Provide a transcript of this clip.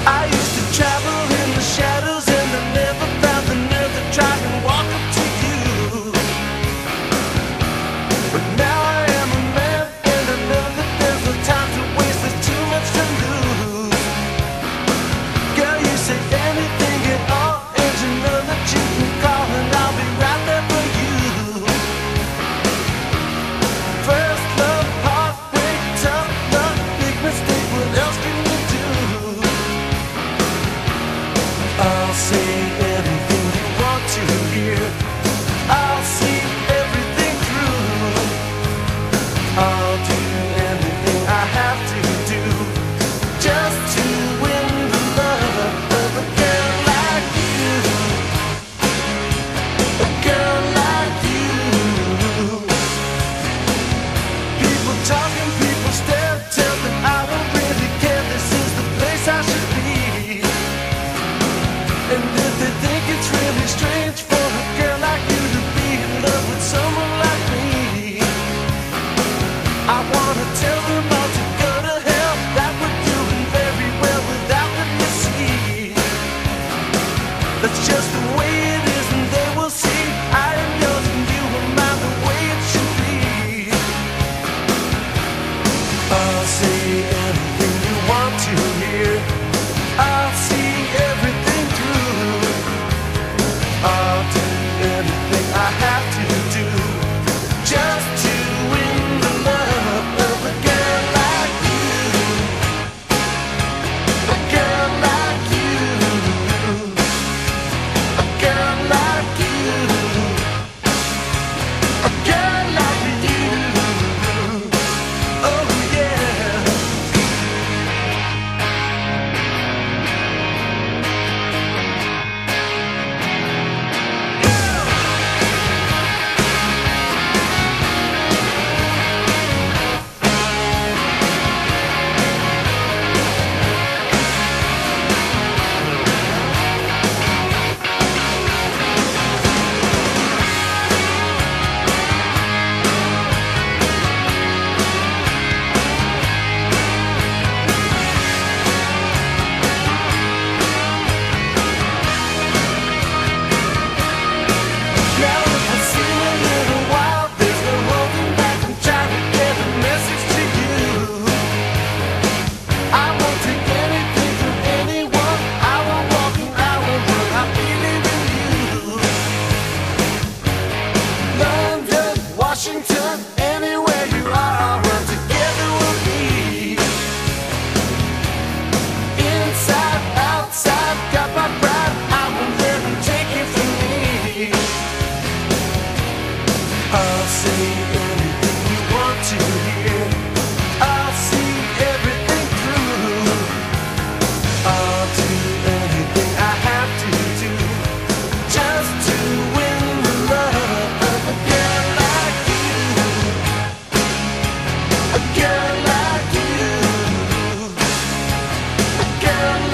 I used to travel in the shadows and I never found the nerve to try and walk up to you. But now I am a man and I know that there's no time to waste, there's too much to lose. Girl, you say anything at all, and you know that you can call and I'll be right there for you. First love, heartbreak, tough love, big mistake, what else can you do? I'll say anything you want to hear. I'll see everything through. I'll do anything I have to do just to win the love of a girl like you. A girl like you. People talking, people stare, tell them I don't really care. This is the place I should be. And if they think it's really strange for a girl like you to be in love with someone like me, I wanna tell them all to go to hell, that we're doing very well without them, you see. That's just the way it is and they will see. I am yours and you are mine, the way it should be. I'll say anything you want to hear. I'll see everything through. I'll do anything I have to do just to win the love of a girl like you. A girl like you. A girl like you. A girl like you. Oh yeah. Now if I seem a little wild, there's no holding back. I'm trying to get a message to you. I won't take anything from anyone. I won't walk and I won't run. I believe in you. London, Washington, anywhere you are, I'll run. Together we'll be. Inside, outside, got my pride. I won't let them take it from me. I'll say anything you want to hear. I'll see everything through. I'll do anything I have to do just to win the love of a girl like you. A girl like you. A girl